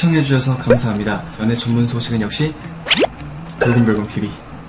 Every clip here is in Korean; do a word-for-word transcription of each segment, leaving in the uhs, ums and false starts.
시청해주셔서 감사합니다. 연애 전문 소식은 역시 돌곰돌곰티비.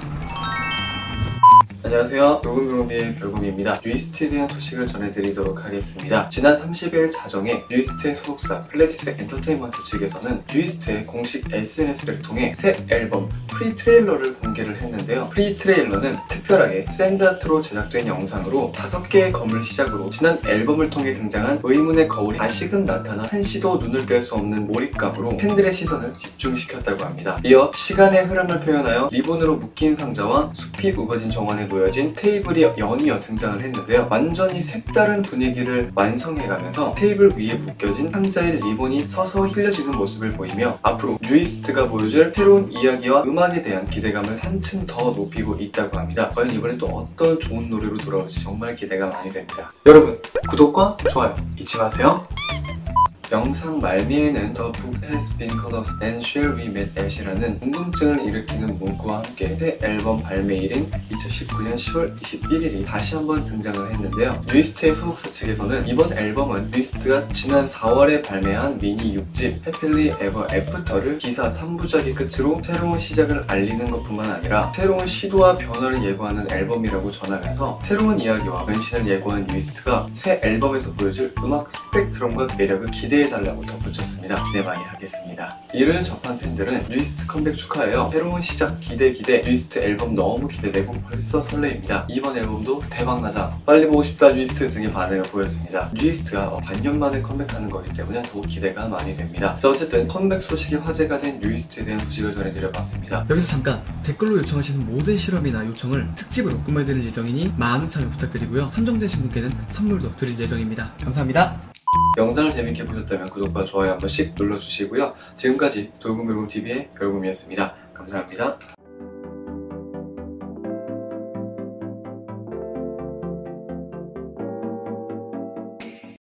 안녕하세요. 돌곰돌곰티비의 별곰입니다. 뉴이스트에 대한 소식을 전해드리도록 하겠습니다. 지난 삼십 일 자정에 뉴이스트의 소속사 플레디스 엔터테인먼트 측에서는 뉴이스트의 공식 에스엔에스를 통해 새 앨범 프리 트레일러를 공개를 했는데요. 프리 트레일러는 특별하게 샌드아트로 제작된 영상으로 다섯 개의 검을 시작으로 지난 앨범을 통해 등장한 의문의 거울이 다시금 나타나 한시도 눈을 뗄 수 없는 몰입감으로 팬들의 시선을 집중시켰다고 합니다. 이어 시간의 흐름을 표현하여 리본으로 묶인 상자와 숲이 우거진 정원에 놓여진 테이블이 연이어 등장을 했는데요. 완전히 색다른 분위기를 완성해가면서 테이블 위에 묶여진 상자의 리본이 서서히 흘려지는 모습을 보이며 앞으로 뉴이스트가 보여줄 새로운 이야기와 음악에 대한 기대감을 한층 더 높이고 있다고 합니다. 과연 이번에 또 어떤 좋은 노래로 돌아올지 정말 기대가 많이 됩니다. 여러분, 구독과 좋아요 잊지 마세요. 영상 말미에는 The book has been cut off and shall we meet at이라는 궁금증을 일으키는 문구와 함께 새 앨범 발매일인 이천십구 년 시월 이십일일이 다시 한번 등장을 했는데요. 뉴이스트의 소속사 측에서는 이번 앨범은 뉴이스트가 지난 사월에 발매한 미니 육 집 Happily Ever After를 기사 삼 부작의 끝으로 새로운 시작을 알리는 것뿐만 아니라 새로운 시도와 변화를 예고하는 앨범이라고 전하면서 새로운 이야기와 변신을 예고한 뉴이스트가 새 앨범에서 보여줄 음악 스펙트럼과 매력을 기대해 달라고 덧붙였습니다. 기대 많이 하겠습니다. 이를 접한 팬들은 뉴이스트 컴백 축하해요. 새로운 시작 기대 기대. 뉴이스트 앨범 너무 기대되고 벌써 설레입니다. 이번 앨범도 대박나자. 빨리 보고 싶다 뉴이스트 등의 반응을 보였습니다. 뉴이스트가 반년 만에 컴백하는 거기 때문에 더욱 기대가 많이 됩니다. 자, 어쨌든 컴백 소식이 화제가 된 뉴이스트에 대한 소식을 전해드려봤습니다. 여기서 잠깐 댓글로 요청하시는 모든 실험이나 요청을 특집으로 꾸며드릴 예정이니 많은 참여 부탁드리고요. 선정되신 분께는 선물도 드릴 예정입니다. 감사합니다. 영상을 재밌게 보셨다면 구독과 좋아요 한 번씩 눌러주시고요. 지금까지 돌곰돌곰티비의 별곰이었습니다. 감사합니다.